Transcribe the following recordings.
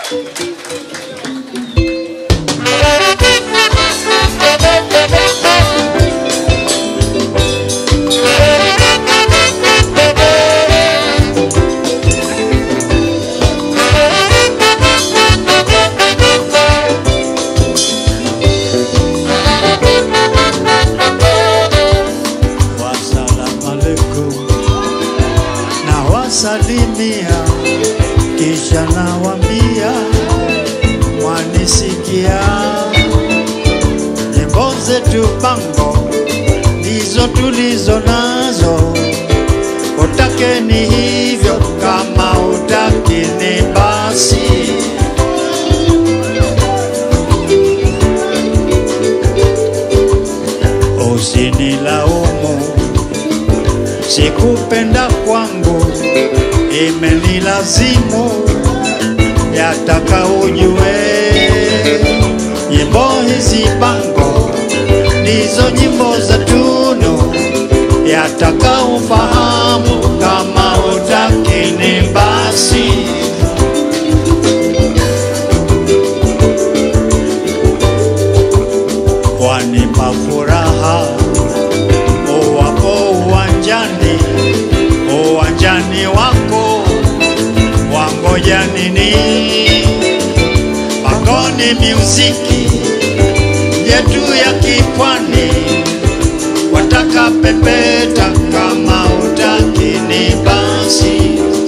Salimia kisha nawambia mwanisikia, nyimbo zetu Bango ndizo tulizo nazo, utake ni hivyo, kama utaki ni basi. Usinilaumu, sikupenda kwangu imenilazimu, yataka ujue nyimbo hizi Bango ndizo nyimbo za tunu, yataka ufahamu, kama utaki ni basi. Wanipa furaha uwapo uwanjani, uwanjani wako wangoja nini? Bango ni muziki yetu ya kipwani, wataka pepeta, kama utaki ni basi.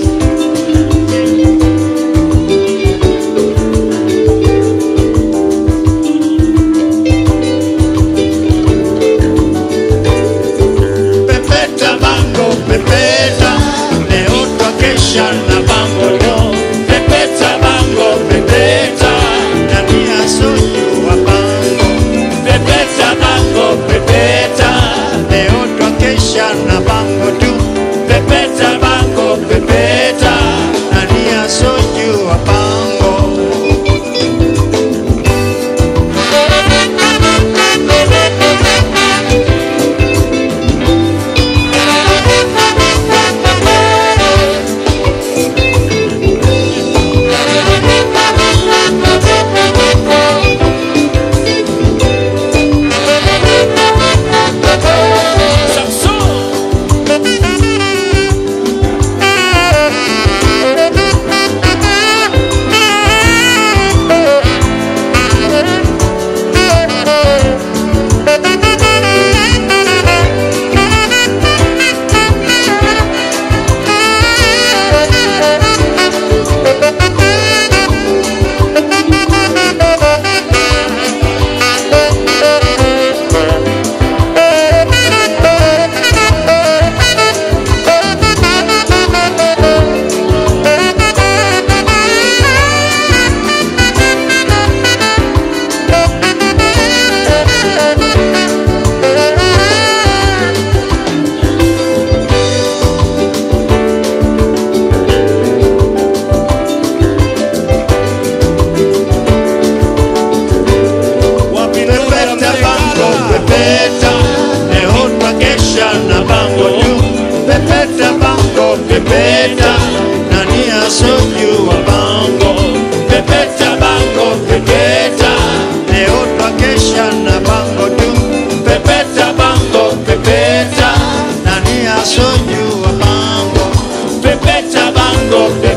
Pepeta Bango, pepeta, leo twakesha na Bango leo. Pepeta Bango, pepeta, nani asojua Bango. Pepeta Bango, pepeta, leo twakesha na Bango tu. Pepeta Bango, pepeta, nani asojua Bango. Pepeta, leo twakesha na Bango tu. Pepeta Bango, pepeta, nani asojua Bango. Pepeta Bango, pepeta, leo twakesha na Bango tu. Pepeta Bango, pepeta, nani asojua Bango. Pepeta Bango, pepeta.